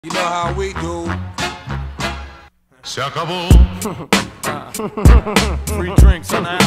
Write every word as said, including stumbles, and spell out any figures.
You know how we do. Se acabó. Free drinks on the